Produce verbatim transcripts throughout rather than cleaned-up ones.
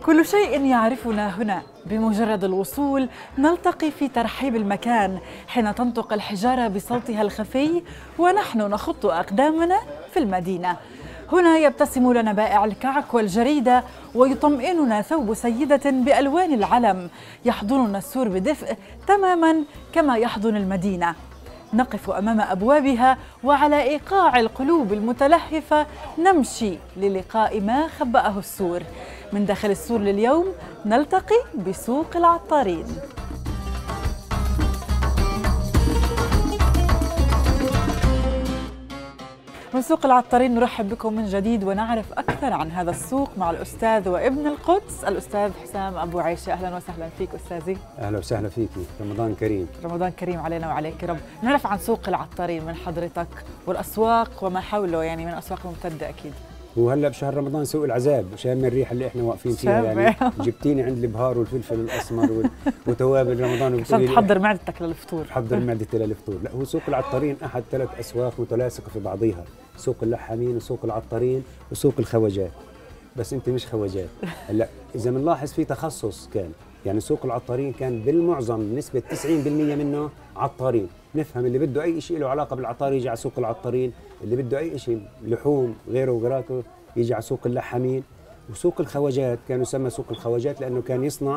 كل شيء يعرفنا هنا. بمجرد الوصول نلتقي في ترحيب المكان حين تنطق الحجارة بصوتها الخفي ونحن نخط أقدامنا في المدينة. هنا يبتسم لنا بائع الكعك والجريدة ويطمئننا ثوب سيدة بألوان العلم يحضننا السور بدفء تماما كما يحضن المدينة. نقف أمام أبوابها وعلى إيقاع القلوب المتلهفة نمشي للقاء ما خبأه السور. من داخل السور لليوم نلتقي بسوق العطارين. من سوق العطارين نرحب بكم من جديد ونعرف أكثر عن هذا السوق مع الأستاذ وابن القدس الأستاذ حسام أبو عيشة. أهلا وسهلا فيك أستاذي. أهلا وسهلا فيكي. رمضان كريم. رمضان كريم علينا وعليك يا رب. نعرف عن سوق العطارين من حضرتك والأسواق وما حوله، يعني من أسواق ممتدة أكيد. هو هلا بشهر رمضان سوق العذاب، شام الريحه اللي احنا واقفين فيها يعني جبتيني عند البهار والفلفل الاسمر وتوابل رمضان عشان تحضر معدتك للفطور. تحضر معدتي للفطور. لا، هو سوق العطارين احد ثلاث اسواق متلاصقه في بعضيها، سوق اللحامين وسوق العطارين وسوق الخواجات. بس انت مش خواجات. هلا اذا بنلاحظ في تخصص كان، يعني سوق العطارين كان بالمعظم بنسبه تسعين بالمئة منه عطارين. نفهم اللي بده اي شيء له علاقه بالعطار يجي على سوق العطارين، اللي بده اي شيء لحوم غيره وغيراته يجي على سوق اللحامين. وسوق الخواجات كان يسمى سوق الخواجات لانه كان يصنع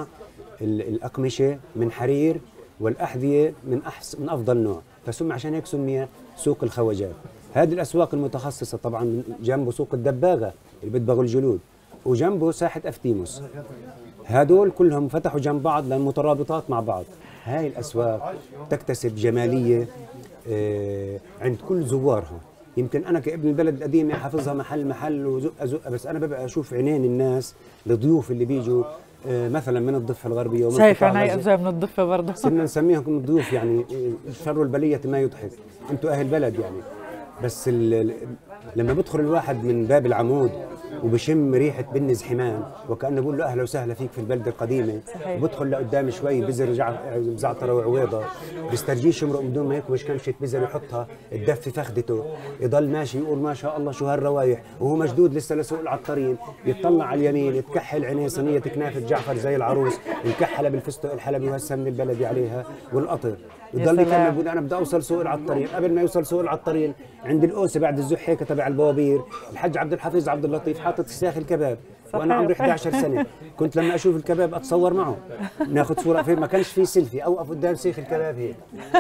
الاقمشه من حرير والاحذيه من احسن من افضل نوع، فسمى عشان هيك سمي سوق الخواجات. هذه الاسواق المتخصصه طبعا جنبه سوق الدباغه اللي بيدبغوا الجلود، وجنبه ساحه افتيموس. هدول كلهم فتحوا جنب بعض لان مترابطات مع بعض. هاي الاسواق تكتسب جماليه آه عند كل زوارها. يمكن انا كابن البلد القديم حافظها محل محل وزقه زقه، بس انا ببقى اشوف عينين الناس الضيوف اللي بيجوا آه مثلا من الضفه الغربيه ومن شايف عيني اجزاء من الضفه برضه. صرنا نسميهم الضيوف، يعني شر البليه ما يضحك، انتم اهل بلد يعني. بس لما بدخل الواحد من باب العمود وبشم ريحه بنز حمان وكانه بقول له اهلا وسهلا فيك في البلده القديمه، وبدخل لقدام شوي بزر زعتره وعويضه بيسترجيه يمرق من دون ما يكبش كمشه بزر يحطها تدف في فخدته، يضل ماشي يقول ما شاء الله شو هالروايح وهو مشدود لسه لسوق العطارين. يطلع على اليمين يتكحل عينيه صينيه كنافه جعفر زي العروس مكحله بالفستق الحلبي والسمن البلدي عليها والقطر. يضل يكمل بيقول انا بدي اوصل سوق العطارين. قبل ما يوصل سوق العطارين عند القوسه بعد الزحيكه تبع البوابير الحاج عبد الحفيظ عبد اللطيف حاطط الساخ الكباب، وانا عمري إحدى عشرة سنه كنت لما اشوف الكباب اتصور معه ناخذ صوره فيه، ما كانش في سيلفي، اوقف قدام سيخ الكباب هيك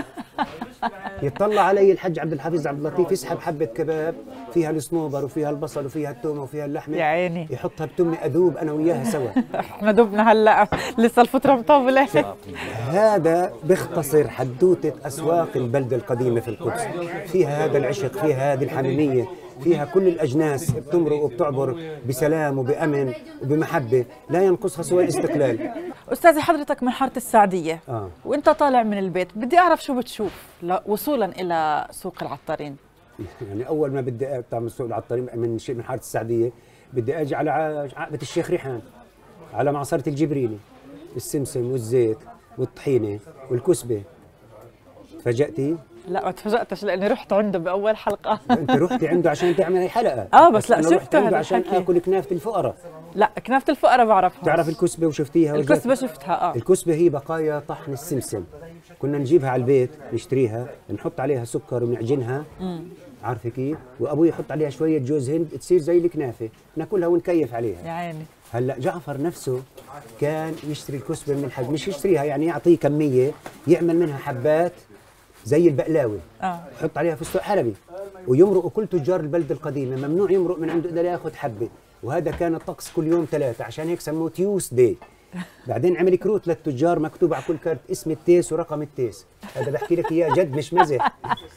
يطلع علي الحاج عبد الحفيظ عبد اللطيف يسحب حبه كباب فيها الصنوبر وفيها البصل وفيها الثومه وفيها اللحمه يا عيني يحطها بتمي اذوب انا وياها سوا. احنا دبنا هلا لسه الفتره مطوله. هذا بيختصر حدوته اسواق البلده القديمه في القدس. فيها هذا العشق، فيها هذه الحميميه، فيها كل الاجناس بتمرق وبتعبر بسلام وبامن وبمحبه، لا ينقصها سوى الاستقلال. استاذي حضرتك من حاره السعديه آه. وانت طالع من البيت بدي اعرف شو بتشوف وصولا الى سوق العطارين. يعني اول ما بدي اطلع سوق العطارين من من حاره السعديه بدي اجي على عقبه الشيخ ريحان، على معصره الجبريلي، السمسم والزيت والطحينه والكسبه. تفاجأتي؟ لا ما تفاجأتش لاني رحت عنده باول حلقه. انت رحتي عنده عشان تعملي حلقه. اه بس, بس لا أنا شفته رحت عنده عشان الحكي. اكل كنافه الفقراء. لا كنافه الفقراء بعرفها. تعرف الكسبه وشفتيها؟ الكسبه شفتها. اه الكسبه هي بقايا طحن السمسم، كنا نجيبها على البيت نشتريها نحط عليها سكر ونعجنها. امم عارفه كيف؟ وابوي يحط عليها شويه جوز هند تصير زي الكنافه، ناكلها ونكيف عليها. يا عيني. هلا جعفر نفسه كان يشتري الكسبه من الحج، مش يشتريها يعني يعطيه كميه يعمل منها حبات زي البقلاوه. اه يحط عليها فستق حلبي ويمرق. كل تجار البلده القديمه ممنوع يمرق من عنده الا ياخذ حبه، وهذا كان الطقس كل يوم ثلاثه، عشان هيك سموه تيوس داي. بعدين عمل كروت للتجار مكتوب على كل كارت اسم التيس ورقم التيس. هذا بحكي لك اياه جد مش مزح.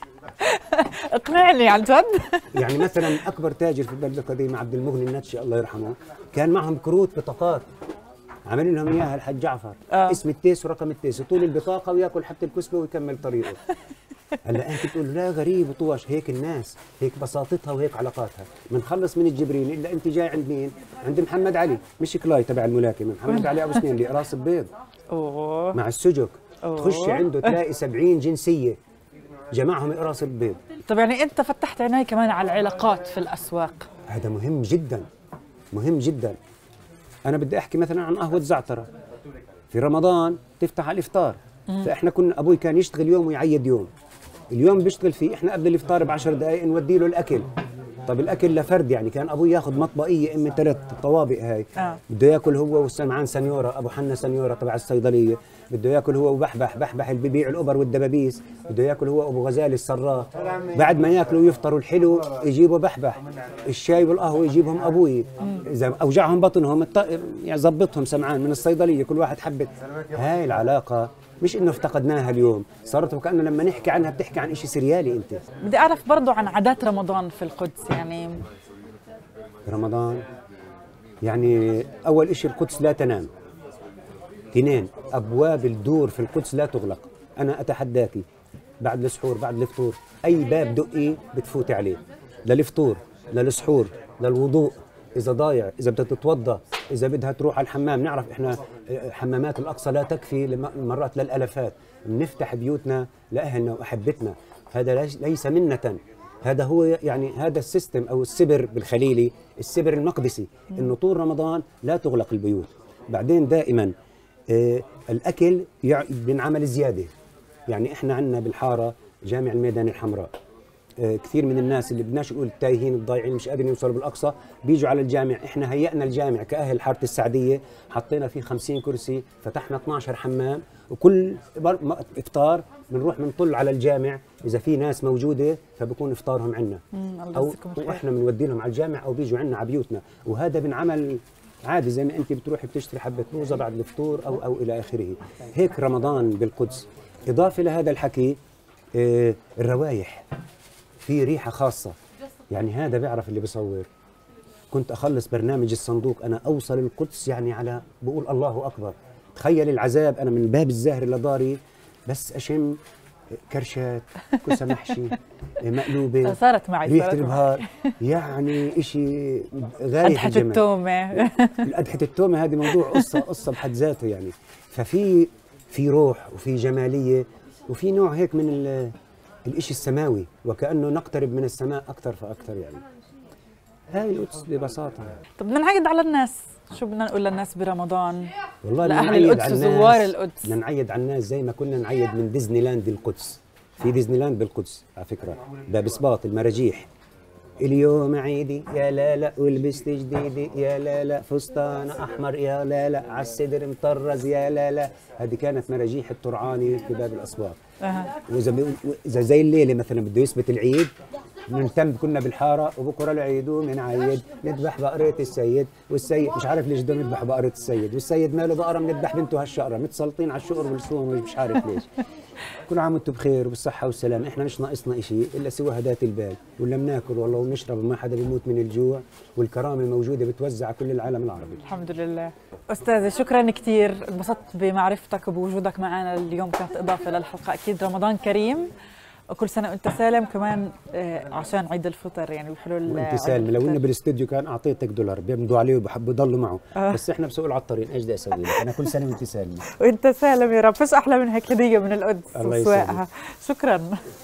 اقنعني عن جد. يعني مثلا اكبر تاجر في البلده القديمه عبد المغني النتشي الله يرحمه كان معهم كروت بطاقات عمل لهم اياها الحاج جعفر. آه. اسم التيس ورقم التيس وطول البطاقه وياكل حبه الكسبه ويكمل طريقه. هلا انت بتقول لا غريب وطوش، هيك الناس، هيك بساطتها وهيك علاقاتها. بنخلص من الجبريل الا انت جاي عند مين؟ عند محمد علي، مش كلاي تبع الملاكمه، محمد علي ابو سنين اللي راس البيض. اوه مع السجك. أوه. تخشي عنده تلاقي سبعين جنسيه جمعهم اقراص البيض. طب يعني انت فتحت عيني كمان على العلاقات في الاسواق. هذا مهم جدا، مهم جدا. انا بدي احكي مثلا عن قهوه زعتره. في رمضان تفتح على الافطار، فاحنا كنا ابوي كان يشتغل يوم ويعيد يوم، اليوم بيشتغل فيه، احنا قبل الافطار بعشر دقائق نودي له الاكل. طب الاكل لفرد يعني، كان ابوي ياخذ مطبقيه ام ثلاث طوابق هاي، آه. بده ياكل هو والسمعان سنيوره ابو حنا سنيوره تبع الصيدليه، بده ياكل هو وبحبح بحبح اللي ببيع الابر والدبابيس، بده ياكل هو ابو غزال السراء. بعد ما ياكلوا ويفطروا الحلو يجيبوا بحبح، الشاي والقهوه يجيبهم ابوي، اذا اوجعهم بطنهم يظبطهم سمعان من الصيدليه كل واحد حبه. هاي العلاقه مش انه افتقدناها اليوم، صارت وكأنه لما نحكي عنها بتحكي عن شيء سريالي. انت بدي اعرف برضه عن عادات رمضان في القدس. يعني رمضان يعني اول شيء القدس لا تنام. اثنين، ابواب الدور في القدس لا تغلق. انا اتحداكي بعد السحور بعد الفطور اي باب دقي بتفوتي عليه، للفطور للسحور للوضوء، اذا ضايع، اذا بدها تتوضا، اذا بدها تروح على الحمام. نعرف احنا حمامات الاقصى لا تكفي مرات للالافات، بنفتح بيوتنا لاهلنا واحبتنا. هذا ليس منة، هذا هو يعني هذا السيستم او السبر بالخليلي، السبر المقدسي، انه طول رمضان لا تغلق البيوت. بعدين دائما آه الاكل بنعمل زياده. يعني احنا عندنا بالحاره جامع الميدان الحمراء، آه كثير من الناس اللي بدناش نقول التايهين الضايعين مش قادرين يوصلوا بالاقصى بيجوا على الجامع. احنا هيئنا الجامع كاهل حاره السعديه، حطينا فيه خمسين كرسي، فتحنا اثنعش حمام، وكل افطار بنروح بنطل على الجامع، اذا في ناس موجوده فبكون افطارهم عندنا، او واحنا بنودي لهم على الجامع او بيجوا عندنا على بيوتنا. وهذا بنعمل عادي زي ما انت بتروحي بتشتري حبه لوزه بعد الفطور او او الى اخره. هيك رمضان بالقدس. اضافه لهذا الحكي آه الروايح، في ريحه خاصه. يعني هذا بيعرف اللي بيصور. كنت اخلص برنامج الصندوق انا اوصل القدس يعني على بقول الله اكبر. تخيل العذاب، انا من باب الزاهر لداري بس اشم كرشات، كوسه محشي، مقلوبه، صارت معي ريحه البهار، يعني شيء غايه قدحة التومه. قدحة التومه هذه موضوع قصه قصه بحد ذاته يعني. ففي في روح وفي جماليه وفي نوع هيك من الشيء السماوي، وكانه نقترب من السماء اكثر فاكثر يعني. هاي القدس ببساطه. طب بدنا نعيد على الناس، شو بدنا نقول للناس برمضان؟ والله لأهل القدس وزوار القدس. بدنا نعيد على الناس زي ما كنا نعيد من ديزني لاند القدس. في ديزني لاند بالقدس على فكره، باب سباط، المراجيح. اليوم عيدي يا لا لا ولبست جديدي يا لا لا، فستان احمر يا لا لا، على الصدر مطرز يا لا لا. هذه كانت مراجيح الترعاني في باب الاسواق. أه. واذا اذا زي الليله مثلا بده يثبت العيد، نهتم كنا بالحاره وبكره العيد ومنعيد نذبح بقره السيد، والسيد مش عارف ليش بدهم يذبحوا بقره السيد، والسيد ماله بقره بنذبح بنته هالشقره، متسلطين على الشقر والصوم مش عارف ليش. كل عام وانتم بخير وبالصحه والسلام. احنا مش ناقصنا شيء الا سوى هدات البال، ولا بناكل والله ونشرب وما حدا بيموت من الجوع، والكرامه موجوده بتوزع كل العالم العربي. الحمد لله. استاذ شكرا كثير، انبسطت بمعرفتك وبوجودك معنا اليوم، كانت اضافه للحلقه. اكيد رمضان كريم وكل سنه وانت سالم، كمان عشان عيد الفطر يعني وحلول. وانت سالم، لو انه بالاستوديو كان اعطيتك دولار بيمضوا عليه وبحبوا يضلوا معه. آه. بس احنا بسوق العطارين ايش بدي اسوي لك؟ انا كل سنه وانت سالمه. وانت سالم يا رب. فيش احلى من هيك هديه من القدس وسواقها. شكرا.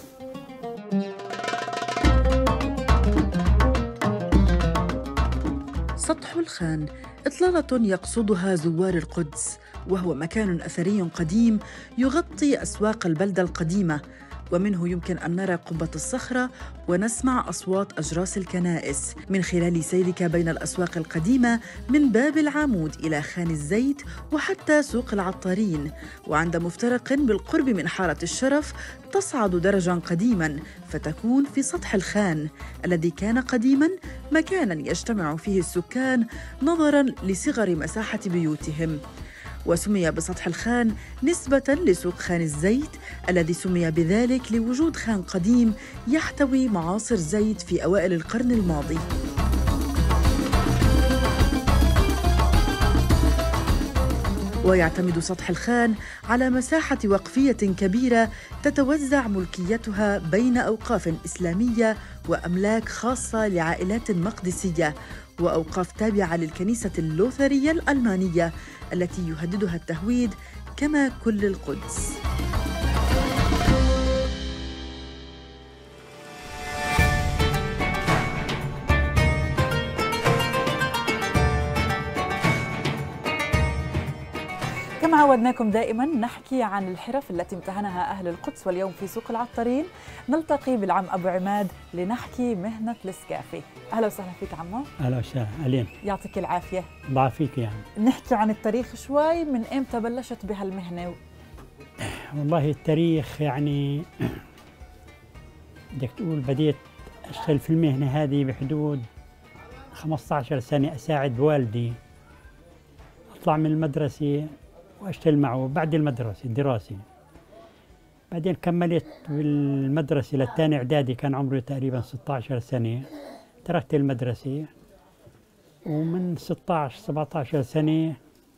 سطح الخان إطلالة يقصدها زوار القدس، وهو مكان أثري قديم يغطي أسواق البلدة القديمة، ومنه يمكن أن نرى قبة الصخرة ونسمع أصوات أجراس الكنائس من خلال سيرك بين الأسواق القديمة من باب العامود إلى خان الزيت وحتى سوق العطارين. وعند مفترق بالقرب من حارة الشرف تصعد درجاً قديماً فتكون في سطح الخان الذي كان قديماً مكاناً يجتمع فيه السكان نظراً لصغر مساحة بيوتهم، وسمي بسطح الخان نسبة لسوق خان الزيت الذي سمي بذلك لوجود خان قديم يحتوي معاصر زيت في أوائل القرن الماضي. ويعتمد سطح الخان على مساحة وقفية كبيرة تتوزع ملكيتها بين أوقاف إسلامية وأملاك خاصة لعائلات مقدسية وأوقاف تابعة للكنيسة اللوثرية الألمانية التي يهددها التهويد كما كل القدس. كما عودناكم دائما نحكي عن الحرف التي امتهنها أهل القدس، واليوم في سوق العطارين نلتقي بالعم أبو عماد لنحكي مهنة السكافي. أهلا وسهلا فيك عمو. أهلا وسهلا أهلين. يعطيك العافية. الله يعافيك يعني. نحكي عن التاريخ شوي، من إمتى بلشت بهالمهنة؟ والله التاريخ يعني بدك تقول بديت أشتغل في المهنة هذه بحدود خمسة عشر سنة، أساعد والدي أطلع من المدرسة وأشتغل معه بعد المدرسة الدراسة. بعدين كملت بالمدرسة للثاني إعدادي، كان عمري تقريبا ستة عشر سنة، تركت المدرسة ومن ستة عشر سبعة عشر سنة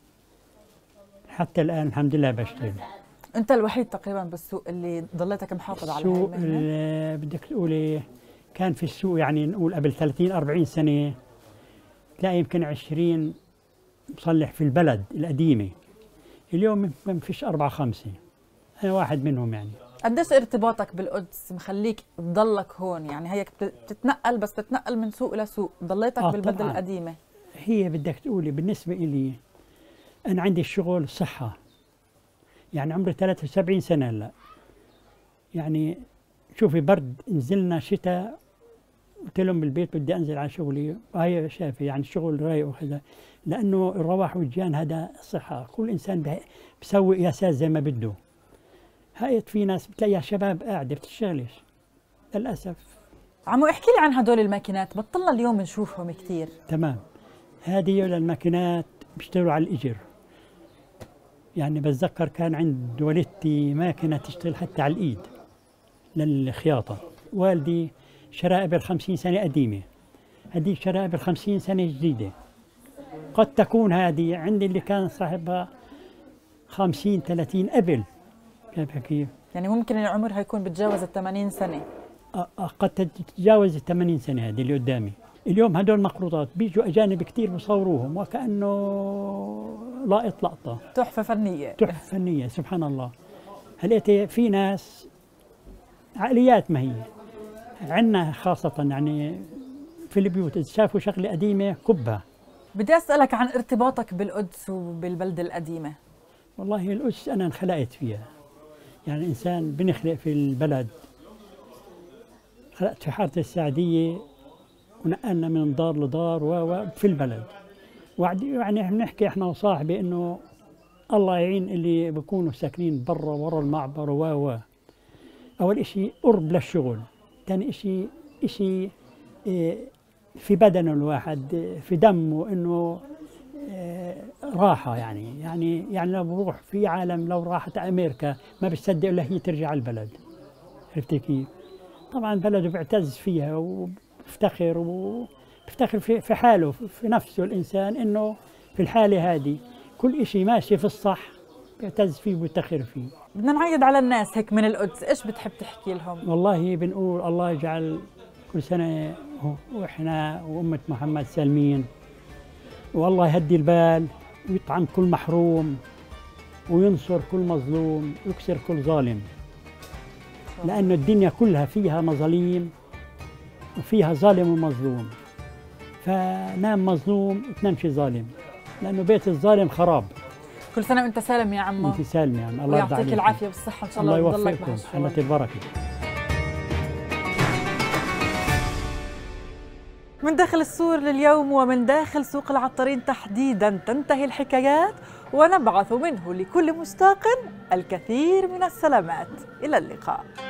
حتى الآن الحمد لله بشتغل. أنت الوحيد تقريبا بالسوق اللي ضليتك محافظ على السوق هالمهنة؟ بدك تقولي كان في السوق يعني نقول قبل ثلاثين أربعين سنة تلاقي يمكن عشرين مصلح في البلد القديمة، اليوم ما فيش أربعة خمسة، أنا واحد منهم. يعني قديش ارتباطك بالقدس مخليك تضلك هون؟ يعني هيك بتتنقل بس تتنقل من سوق لسوق، ضليتك آه بالبلد طبعاً. القديمة. هي بدك تقولي بالنسبة إلي أنا عندي الشغل صحة، يعني عمري ثلاثة وسبعين سنة هلا. يعني شوفي برد نزلنا شتاء قلت لهم بالبيت بدي انزل على شغلي، وهي شافي يعني الشغل رايق وكذا، لانه الرواح والجان هذا صحة، كل انسان بسوي قياسات زي ما بده. هاي في ناس بتلاقيها شباب قاعدة بتشتغلش للأسف. عمو احكي لي عن هدول الماكينات، بطلنا اليوم نشوفهم كثير. تمام، هذه الماكينات بيشتغلوا على الإجر. يعني بتذكر كان عند والدتي ماكينة تشتغل حتى على الإيد للخياطة، والدي شراها قبل خمسين سنة قديمة، هذه شراها قبل خمسين سنة جديدة. قد تكون هذه عندي اللي كان صاحبها خمسين ثلاثين قبل. كيف كيف؟ يعني ممكن العمر هيكون بتجاوز ال ثمانين سنة. قد تتجاوز ال ثمانين سنة هذه اللي قدامي. اليوم هدول مخروطات بيجوا أجانب كثير بصوروهم وكأنه لاقط لقطة. تحفة فنية. تحفة فنية سبحان الله. هلقيت في ناس عقليات، ما هي عندنا خاصة يعني في البيوت إذا شافوا شغلة قديمة كبها. بدي أسألك عن ارتباطك بالقدس وبالبلدة القديمة. والله القدس أنا انخلقت فيها، يعني الإنسان بنخلق في البلد. خلقت في حارة السعدية ونقلنا من دار لدار وفي البلد. يعني بنحكي احنا وصاحبي انه الله يعين اللي بيكونوا ساكنين برا ورا المعبر و و اول اشي قرب للشغل، ثاني اشي اشي في بدنه الواحد في دمه انه راحة. يعني يعني يعني لو بروح في عالم لو راحت امريكا ما بتصدق الا هي ترجع البلد. عرفتي كيف؟ طبعا بلده بيعتز فيها وبيفتخر وبيفتخر في في حاله في نفسه الانسان انه في الحالة هذه كل شيء ماشي في الصح بيعتز فيه وبيفتخر فيه. بدنا نعيد على الناس هيك من القدس، ايش بتحب تحكي لهم؟ والله بنقول الله يجعل كل سنة واحنا وأمة محمد سالمين، والله يهدي البال ويطعم كل محروم وينصر كل مظلوم ويكسر كل ظالم، لأنه الدنيا كلها فيها مظالم وفيها ظالم ومظلوم، فنام مظلوم وتنامش ظالم، لأنه بيت الظالم خراب. كل سنة وأنت سالم يا عمو. أنت سالم يا عم، الله يرضى عليك ويعطيك العافية والصحة إن شاء الله، الله ويضلك يوفقكم، بهالشغل. حلت البركة. من داخل السور لليوم ومن داخل سوق العطارين تحديدا تنتهي الحكايات، ونبعث منه لكل مشتاق الكثير من السلامات. إلى اللقاء.